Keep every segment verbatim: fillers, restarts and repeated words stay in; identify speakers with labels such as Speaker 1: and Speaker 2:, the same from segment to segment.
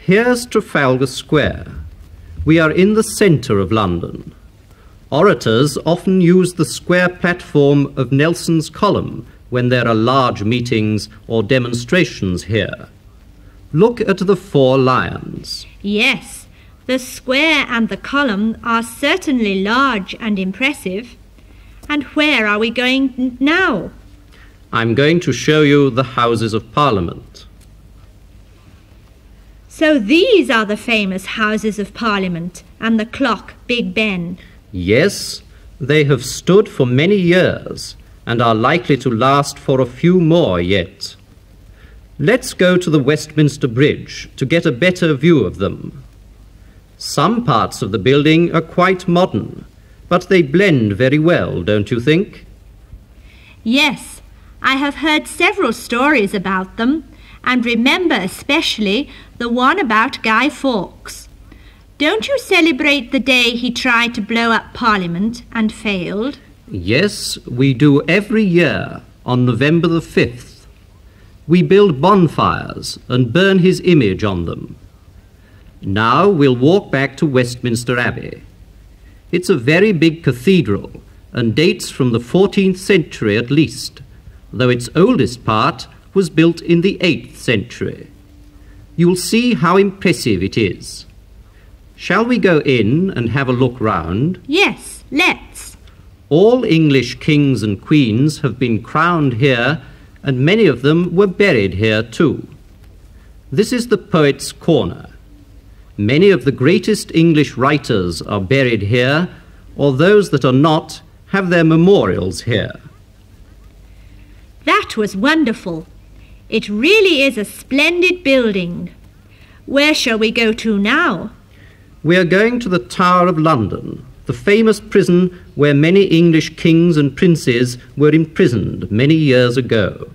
Speaker 1: Here's Trafalgar Square. We are in the centre of London. Orators often use the square platform of Nelson's Column when there are large meetings or demonstrations here. Look at the four lions.
Speaker 2: Yes, the square and the column are certainly large and impressive. And where are we going now?
Speaker 1: I'm going to show you the Houses of Parliament.
Speaker 2: So these are the famous Houses of Parliament and the clock Big Ben.
Speaker 1: Yes, they have stood for many years and are likely to last for a few more yet. Let's go to the Westminster Bridge to get a better view of them. Some parts of the building are quite modern, but they blend very well, don't you think?
Speaker 2: Yes, I have heard several stories about them, and remember especially the one about Guy Fawkes. Don't you celebrate the day he tried to blow up Parliament and failed?
Speaker 1: Yes, we do every year on November the fifth. We build bonfires and burn his image on them. Now we'll walk back to Westminster Abbey. It's a very big cathedral and dates from the fourteenth century at least, though its oldest part was built in the eighth century. You'll see how impressive it is. Shall we go in and have a look round?
Speaker 2: Yes, let's.
Speaker 1: All English kings and queens have been crowned here, and many of them were buried here too. This is the Poets' Corner. Many of the greatest English writers are buried here, or those that are not have their memorials here.
Speaker 2: That was wonderful. It really is a splendid building. Where shall we go to now?
Speaker 1: We are going to the Tower of London, the famous prison where many English kings and princes were imprisoned many years ago.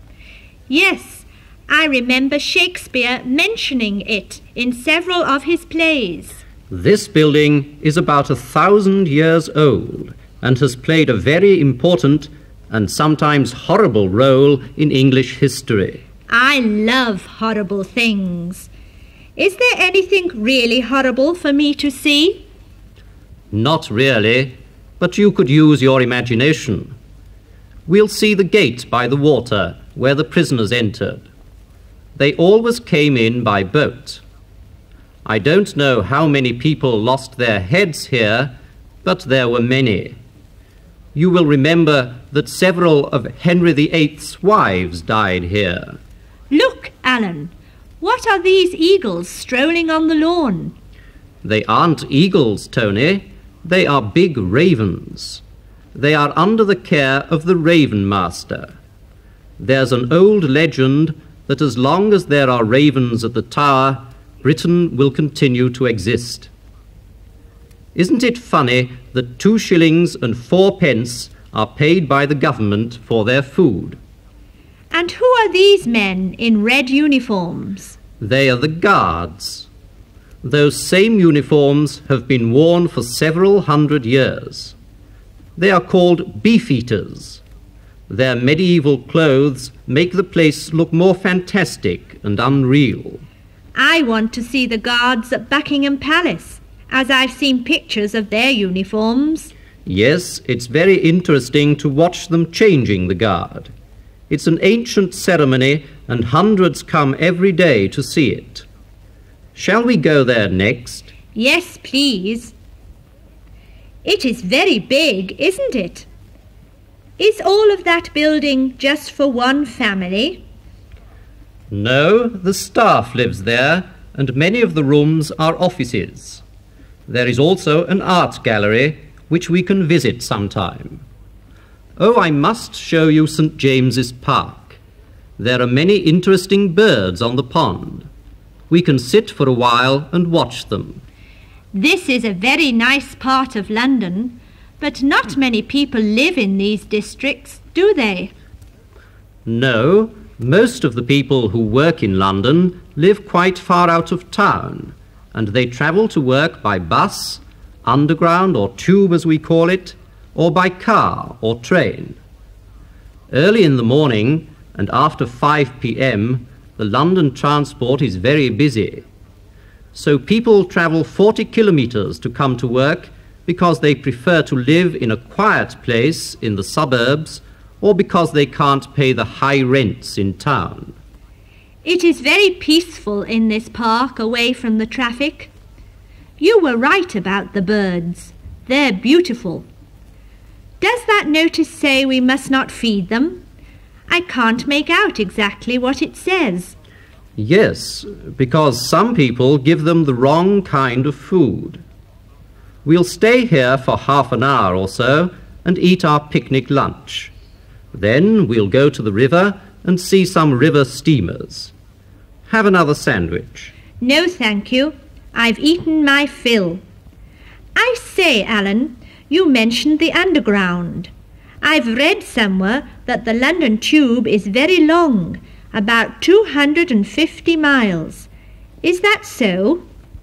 Speaker 2: Yes, I remember Shakespeare mentioning it in several of his plays.
Speaker 1: This building is about a thousand years old and has played a very important and sometimes horrible role in English history.
Speaker 2: I love horrible things. Is there anything really horrible for me to see?
Speaker 1: Not really, but you could use your imagination. We'll see the gate by the water where the prisoners entered. They always came in by boat. I don't know how many people lost their heads here, but there were many. You will remember that several of Henry the Eighth's wives died here.
Speaker 2: Look, Alan, what are these eagles strolling on the lawn?
Speaker 1: They aren't eagles, Tony. They are big ravens. They are under the care of the Raven Master. There's an old legend that as long as there are ravens at the Tower, Britain will continue to exist. Isn't it funny that two shillings and four pence are paid by the government for their food?
Speaker 2: And who are these men in red uniforms?
Speaker 1: They are the guards. Those same uniforms have been worn for several hundred years. They are called beefeaters. Their medieval clothes make the place look more fantastic and unreal.
Speaker 2: I want to see the guards at Buckingham Palace, as I've seen pictures of their uniforms.
Speaker 1: Yes, it's very interesting to watch them changing the guard. It's an ancient ceremony and hundreds come every day to see it. Shall we go there next?
Speaker 2: Yes, please. It is very big, isn't it? Is all of that building just for one family?
Speaker 1: No, the staff lives there, and many of the rooms are offices. There is also an art gallery, which we can visit sometime. Oh, I must show you Saint James's Park. There are many interesting birds on the pond. We can sit for a while and watch them.
Speaker 2: This is a very nice part of London, but not many people live in these districts, do they?
Speaker 1: No, most of the people who work in London live quite far out of town, and they travel to work by bus, underground or tube as we call it, or by car or train. Early in the morning and after five p m, the London transport is very busy. So people travel forty kilometers to come to work because they prefer to live in a quiet place in the suburbs or because they can't pay the high rents in town.
Speaker 2: It is very peaceful in this park away from the traffic. You were right about the birds. They're beautiful. Does that notice say we must not feed them? I can't make out exactly what it says.
Speaker 1: Yes, because some people give them the wrong kind of food. We'll stay here for half an hour or so and eat our picnic lunch. Then we'll go to the river and see some river steamers. Have another sandwich.
Speaker 2: No, thank you. I've eaten my fill. I say, Alan, you mentioned the underground. I've read somewhere that the London Tube is very long, about two hundred and fifty miles. Is that so?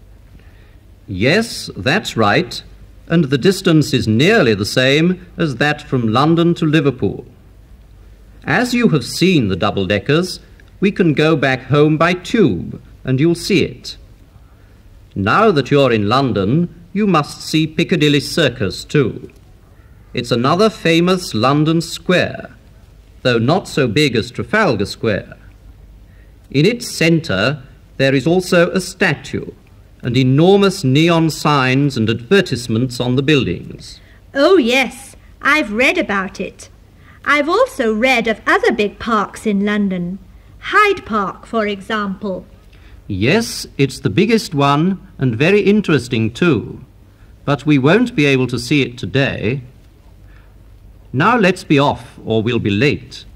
Speaker 1: Yes, that's right, and the distance is nearly the same as that from London to Liverpool. As you have seen the double-deckers, we can go back home by tube, and you'll see it. Now that you're in London, you must see Piccadilly Circus too. It's another famous London square, though not so big as Trafalgar Square. In its centre, there is also a statue, and enormous neon signs and advertisements on the buildings.
Speaker 2: Oh, yes, I've read about it. I've also read of other big parks in London. Hyde Park, for example.
Speaker 1: Yes, it's the biggest one and very interesting too. But we won't be able to see it today. Now let's be off or we'll be late.